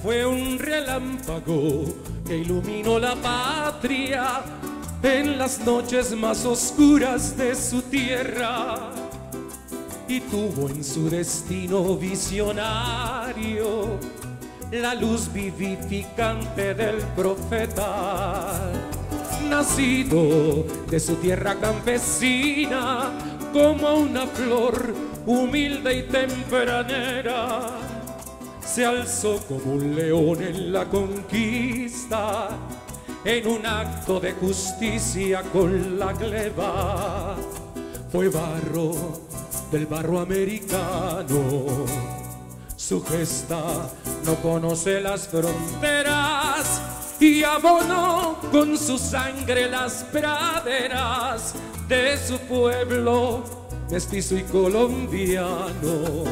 Fue un relámpago que iluminó la patria en las noches más oscuras de su tierra, y tuvo en su destino visionario la luz vivificante del profeta, nacido de su tierra campesina como una flor humilde y tempranera. Se alzó como un león en la conquista, en un acto de justicia con la gleba. Fue barro del barro americano, su gesta no conoce las fronteras, y abonó con su sangre las praderas de su pueblo mestizo y colombiano.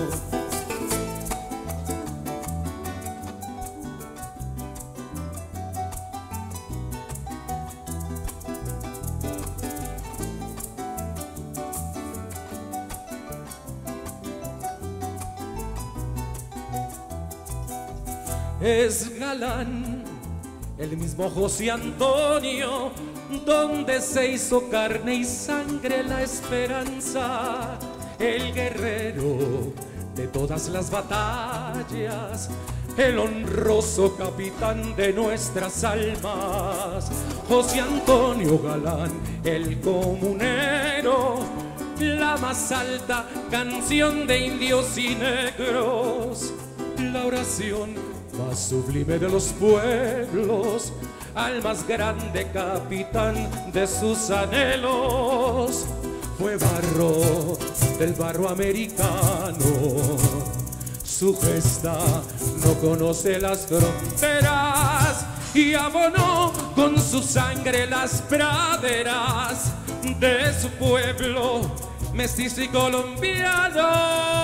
Es galán el mismo José Antonio, donde se hizo carne y sangre la esperanza, el guerrero de todas las batallas, el honroso capitán de nuestras almas. José Antonio Galán, el comunero, la más alta canción de indios y negros, la oración más sublime de los pueblos, al más grande capitán de sus anhelos. Fue barro del barro americano, su gesta no conoce las fronteras, y abonó con su sangre las praderas de su pueblo mestizo y colombiano.